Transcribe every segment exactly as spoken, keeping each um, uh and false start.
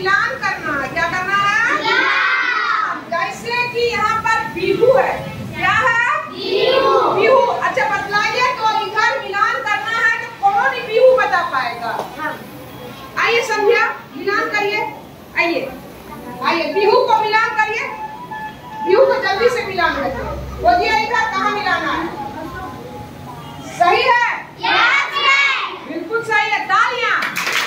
मिलान करना है। क्या करना है? जैसे कि यहाँ पर बिहू है। क्या है? बिहू। अच्छा बतलाइए तो इधर मिलान करना है तो कौन बिहू बता पाएगा? आइए संध्या मिलान करिए। आइए आइए बिहू को मिलान करिए। बिहू को जल्दी से मिलान करिए। बोलिए इधर कहाँ मिलाना है? सही है? बिल्कुल सही है। तालियां।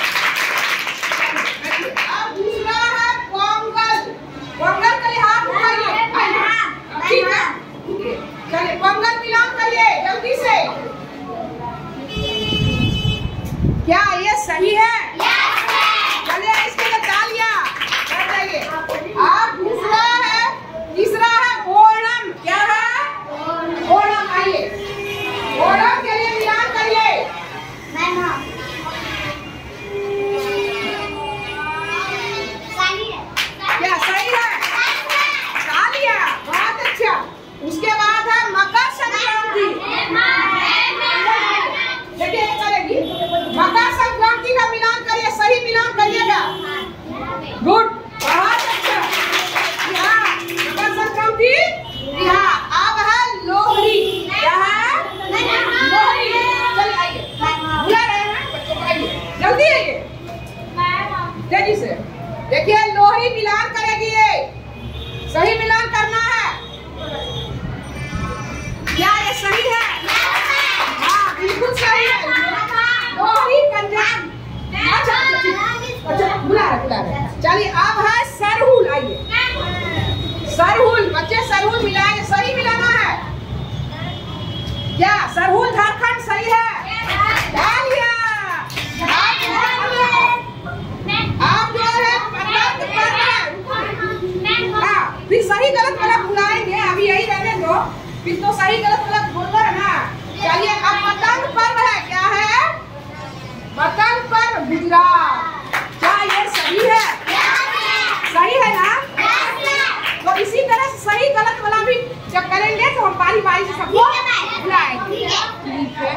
अब दूसरा है पोंगल। पोंगल के लिए हाथ उठाइए। ठीक है चलिए पोंगल मिलान करिए जल्दी से। क्या ये सही है? चलिए इसके लिए तालियां। बैठ जाइए। अब दूसरा है तीसरा है ओणम। क्या है? ओणम। आइए ओणम के लिए मिलान करिए। क्या सही है? तालियां। बहुत अच्छा। उसके बाद है मकर संक्रांति। देखिए चलेगी। मकर संक्रांति का मिलान करिए। सही मिलान करिएगा। गुड। बहुत अच्छा। यहाँ मकर संक्रांति। यहाँ अब है लोहड़ी। क्या है? लोहड़ी। चलिए आइए बुला रहे हैं बच्चों को। आइए जल्दी आइए तेजी से। देखिए लोहड़ी मिलान करेगी ये। सही मिलान करना है। क्या ये सही है? हाँ बिल्कुल सही है। लोहड़ी पंजाब। अच्छा अच्छा बुला रहे बुला रहे। चलिए अब है सरहुल। आइए सरहुल। बच्चे सरहुल मिलाएंगे। सही मिलाना है। क्या सरहुल झारखंड सही है? तालियां। आप जो है पतंग पर्व है। हाँ फिर सही गलत वाला बुलाएंगे। अभी यही रहने दो। फिर तो सही गलत वाला बोलना है ना। चलिए अब पतंग पर्व है। क्या है? पतंग पर्व गुजरात। क्या ये सही है? सही है ना? तो इसी तरह से सही गलत वाला भी जब करेंगे तो हम बारी बारी से सबको बुलाएंगे। ठीक है।